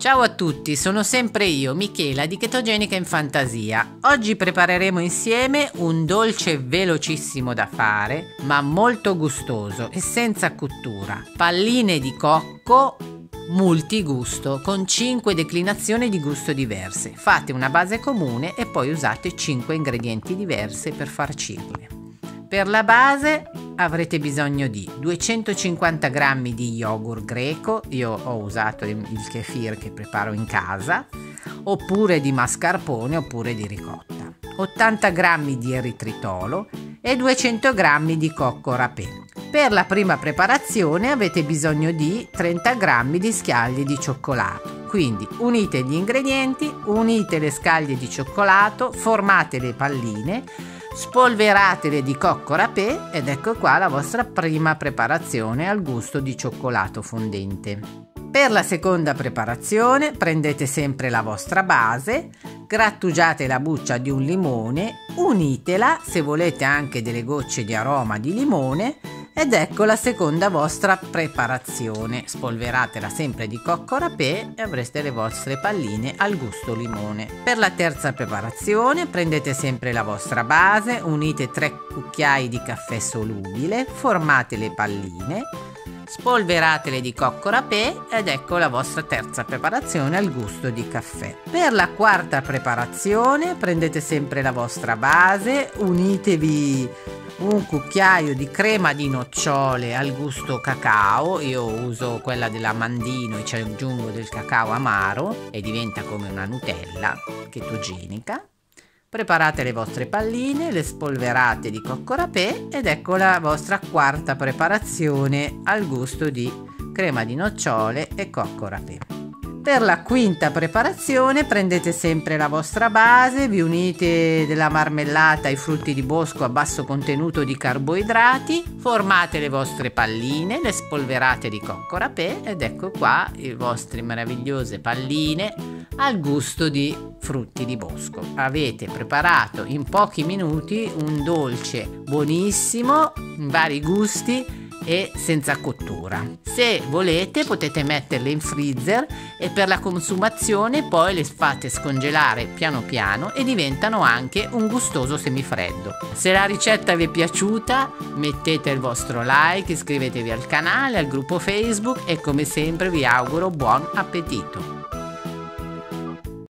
Ciao a tutti, sono sempre io, Michela di Chetogenica in Fantasia. Oggi prepareremo insieme un dolce velocissimo da fare, ma molto gustoso e senza cottura. Palline di cocco multigusto con 5 declinazioni di gusto diverse. Fate una base comune e poi usate 5 ingredienti diversi per farcirle. Per la base avrete bisogno di 250 g di yogurt greco, io ho usato il kefir che preparo in casa, oppure di mascarpone oppure di ricotta, 80 g di eritritolo e 200 g di cocco râpé. Per la prima preparazione avete bisogno di 30 g di scaglie di cioccolato. Quindi unite gli ingredienti, unite le scaglie di cioccolato, formate le palline, spolveratele di cocco râpé ed ecco qua la vostra prima preparazione al gusto di cioccolato fondente. Per la seconda preparazione prendete sempre la vostra base, grattugiate la buccia di un limone, unitela, se volete anche delle gocce di aroma di limone, ed ecco la seconda vostra preparazione. Spolveratela sempre di cocco râpé e avrete le vostre palline al gusto limone. Per la terza preparazione prendete sempre la vostra base, unite 3 cucchiai di caffè solubile, formate le palline, spolveratele di cocco râpé ed ecco la vostra terza preparazione al gusto di caffè. Per la quarta preparazione prendete sempre la vostra base, unitevi un cucchiaio di crema di nocciole al gusto cacao, io uso quella dell'Amandino e ci aggiungo del cacao amaro e diventa come una Nutella chetogenica. Preparate le vostre palline, le spolverate di cocco râpé ed ecco la vostra quarta preparazione al gusto di crema di nocciole e cocco râpé. Per la quinta preparazione prendete sempre la vostra base, vi unite della marmellata ai frutti di bosco a basso contenuto di carboidrati, formate le vostre palline, le spolverate di cocco râpé ed ecco qua le vostre meravigliose palline al gusto di frutti di bosco. Avete preparato in pochi minuti un dolce buonissimo, in vari gusti e senza cottura. Se volete potete metterle in freezer e per la consumazione poi le fate scongelare piano piano e diventano anche un gustoso semifreddo. Se la ricetta vi è piaciuta mettete il vostro like, iscrivetevi al canale, al gruppo Facebook e come sempre vi auguro buon appetito!